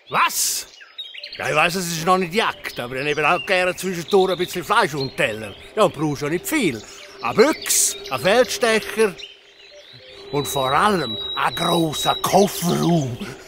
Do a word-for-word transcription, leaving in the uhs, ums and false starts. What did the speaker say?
Was? Ja, ich weiss, es ist noch nicht Jagd, aber ich nehme auch gerne zwischendurch ein bisschen Fleisch und Teller. Ja, und brauchst ja nicht viel. Ein Büchs, ein Feldstecher und vor allem ein grosser Kofferraum.